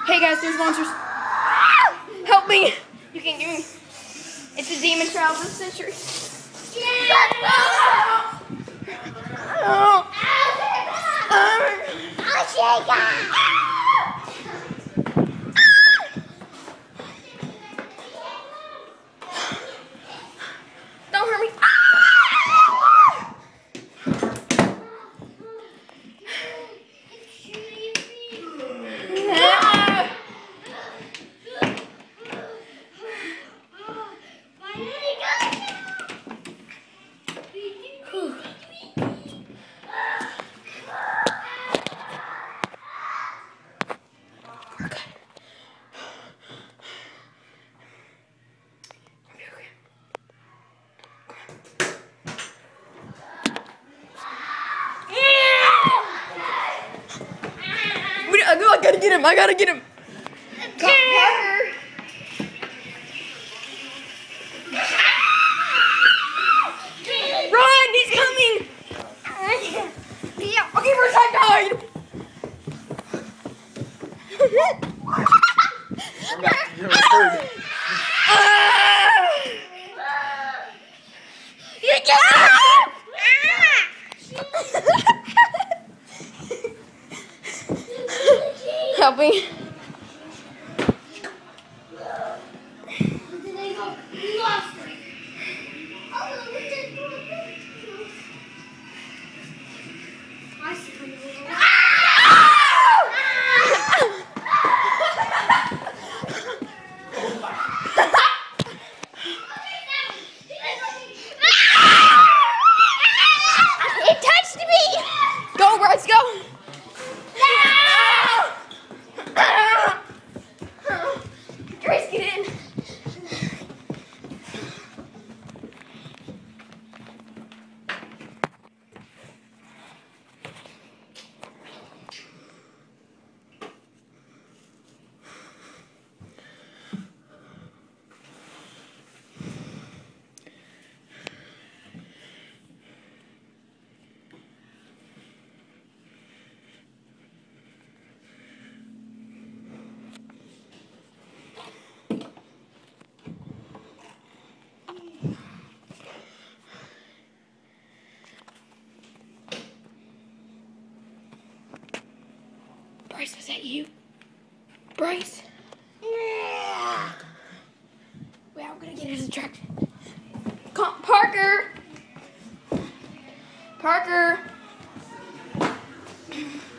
Hey guys, there's monsters. Help me! You can't give me. It's a demon trial of the century. Don't hurt me. I gotta get him. I gotta get him. Parker. Run! He's coming. Yeah. Okay, first I died. You can't. Help me. It touched me. Go, Bryce, go. Grace, get in. Bryce, was that you? Bryce? Yeah. Wait, I'm gonna get his attraction. Parker! Parker!